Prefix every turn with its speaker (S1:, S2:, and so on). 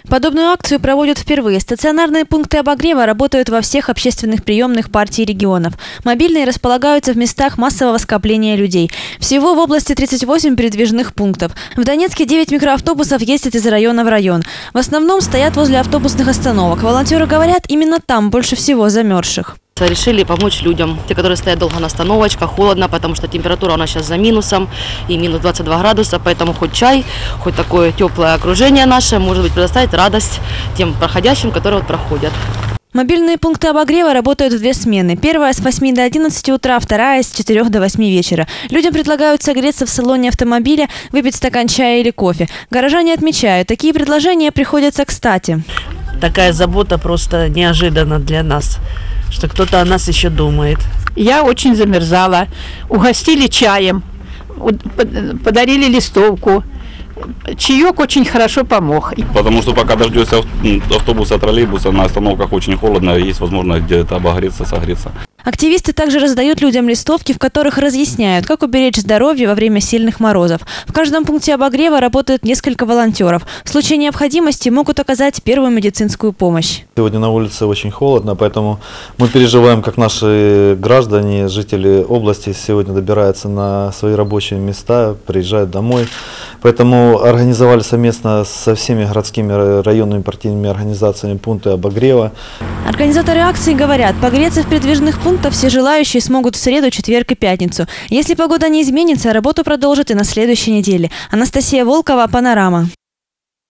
S1: Подобную акцию проводят впервые. Стационарные пункты обогрева работают во всех общественных приемных партий регионов. Мобильные располагаются в местах массового скопления людей. Всего в области 38 передвижных пунктов. В Донецке 9 микроавтобусов ездят из района в район. В основном стоят возле автобусных остановок. Волонтеры говорят, именно там больше всего замерзших.
S2: Решили помочь людям, те, которые стоят долго на остановочках, холодно, потому что температура у нас сейчас за минусом, и минус 22 градуса, поэтому хоть чай, хоть такое теплое окружение наше, может быть, предоставить радость тем проходящим, которые проходят.
S1: Мобильные пункты обогрева работают в две смены. Первая с 8 до 11 утра, вторая с 4 до 8 вечера. Людям предлагают согреться в салоне автомобиля, выпить стакан чая или кофе. Горожане отмечают, такие предложения приходятся кстати.
S3: Такая забота просто неожиданна для нас, что кто-то о нас еще думает.
S4: Я очень замерзала. Угостили чаем, подарили листовку. Чаек очень хорошо помог.
S5: Потому что пока дождешься автобуса, троллейбуса, на остановках очень холодно, есть возможность где-то обогреться, согреться.
S1: Активисты также раздают людям листовки, в которых разъясняют, как уберечь здоровье во время сильных морозов. В каждом пункте обогрева работают несколько волонтеров. В случае необходимости могут оказать первую медицинскую помощь.
S6: Сегодня на улице очень холодно, поэтому мы переживаем, как наши граждане, жители области сегодня добираются на свои рабочие места, приезжают домой. Поэтому организовали совместно со всеми городскими районными партийными организациями пункты обогрева.
S1: Организаторы акции говорят, погреться в передвижных пунктах все желающие смогут в среду, четверг и пятницу. Если погода не изменится, работу продолжат и на следующей неделе. Анастасия Волкова, Панорама.